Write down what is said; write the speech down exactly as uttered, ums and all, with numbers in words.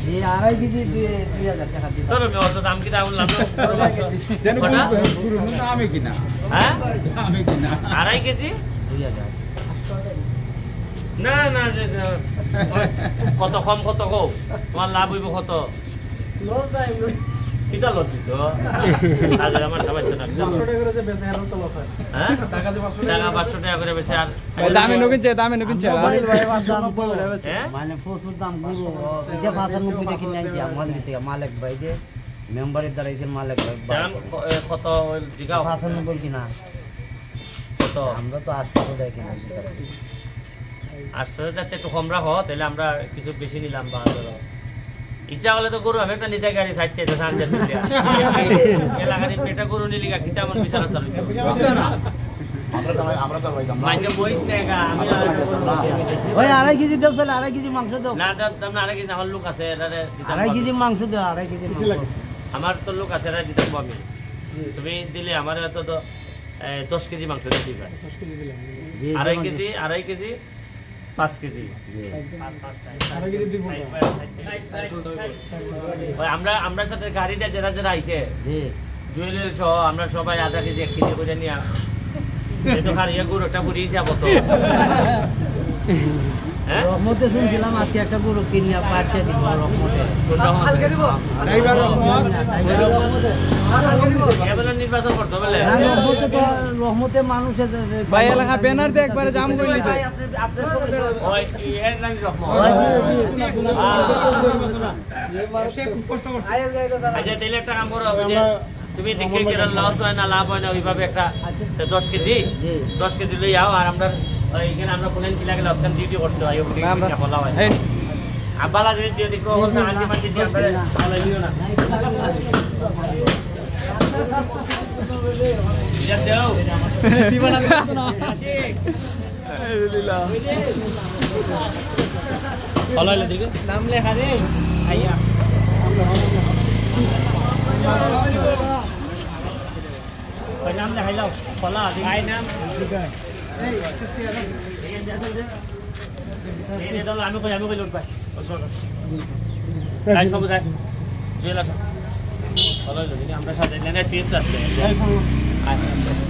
এই আড়াই কেজি দুই হাজার টাকা দিতে তোর অত দাম কি দাম লাগলো জানো গুরু নামে কিনা হ্যাঁ নামে কিনা আড়াই কেজি দুই হাজার না না কত কম কত কো তোমার লাভ হইব কত লস যায় কিটা লস দিত আজ আমার সবাই তো না পাঁচশো টাকা করে যে বেচে হারার তো লস হয় হ্যাঁ টাকা যে পাঁচশো টাকা পাঁচশো টাকা করে বেশি আর দামে নকিনছে দামে নকিনছে হ্যাঁ মানে প্রচুর দাম গুরু এটা পঁচানব্বই দেখি নাই কি আমার দিতে মালিক ভাই যে মেম্বারের দ্বারা এসে মালিক ভাই দাম কত জিগাও পঁচানব্বই কিনা কত আমরা তো আটশো দেয় কিনা আটশো যাতে একটু কম রাখো তাহলে আমরা কিছু বেশি নিলাম বা ইচ্ছা হলে তো গরু আমি একটা নিতে গাড়ি সাইডতে তো সামনে তুলে এলাকার পেটা গরু নিলি গা খিতা আমার বিচার চালু আমরা তো আমরা তো ভাই দাম মাইকে বইস না গা আমি ওই আড়াই কেজি দেও চলে আড়াই কেজি মাংস দাও না দাম না আড়াই কেজি আমার লোক আছে এরা আড়াই কেজি মাংস দাও আড়াই কেজি আমার তো লোক আছে এরা দিতে আমি তুমি দিলে আমার তো তো দশ কেজি মাংস দিয়ে দিবে আড়াই কেজি আড়াই কেজি পাঁচ কেজি আমরা আমরা সাথে গাড়িটা যারা যারা আইছে জুয়েলারি সহ আমরা সবাই আধা কেজি এক কেজি করে নিয়ে তো খারিয়া গরুটা ঘুরিয়ে যাবো তো রহমতে শুনছিলাম আজকে একটা গরু কিনে পাচ্ছে দিব রহমতে ড্রাইভার রহমত এবারে নির্বাচন করতে বলে রহমতে তো রহমতে মানুষের ভাই এলাকা ব্যানার দিয়ে একবারে জাম করে নিছে ওই এর নাম রহমত আচ্ছা তাহলে একটা কাম করো তুমি দেখে কেন লস হয় না লাভ হয় না ওইভাবে একটা দশ কেজি দশ কেজি লই যাও আর আমরা এখানে আমরা কোন কিলা গেলে অত্যন্ত ডিউটি করতে হয় বলা হয় আবালা যদি দিয়ে দেখো বলতে আন্টি মান্টি দিয়ে আমরা বলা দিও না যা দাও দিবা না না আলহামদুলিল্লাহ ফলাইলে দিকে নাম লেখা রে আইয়া ওই নাম লেখাই লাও ফলা গাই নাম আমি কই আমি কই লোক ভাই তাই সব যাই জুয়েলার ফলাইলে দিকে আমরা সাথে নেনে তিন আছে